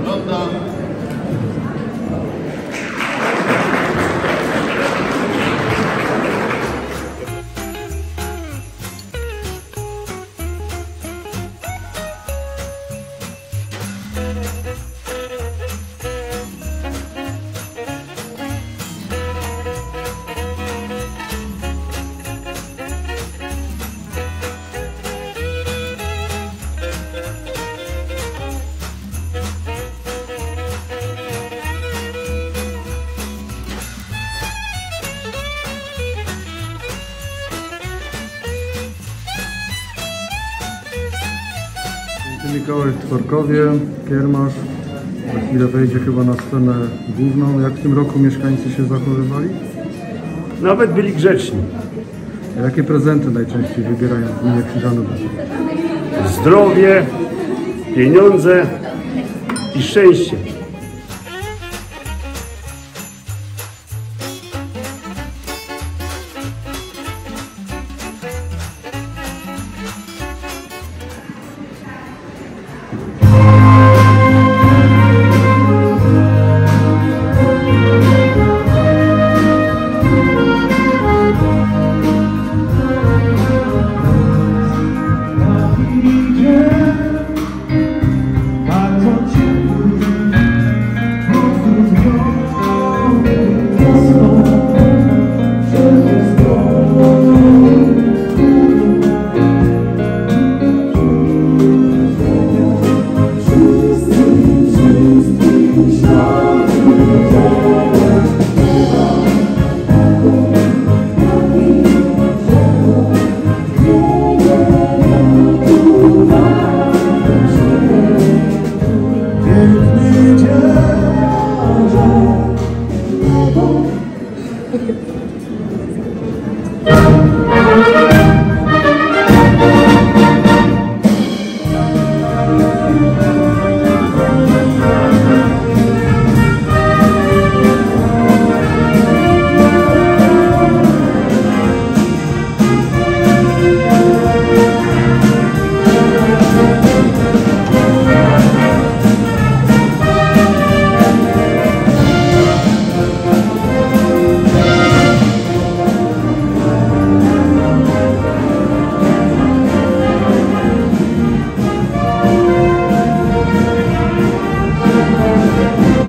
ronda. Mikołaj w Tworkowie, kiermasz. Za chwilę wejdzie chyba na scenę główną. Jak w tym roku mieszkańcy się zachowywali? Nawet byli grzeczni. A jakie prezenty najczęściej wybierają w gminie Krzyżanów? Zdrowie, pieniądze i szczęście. Piękny dzień,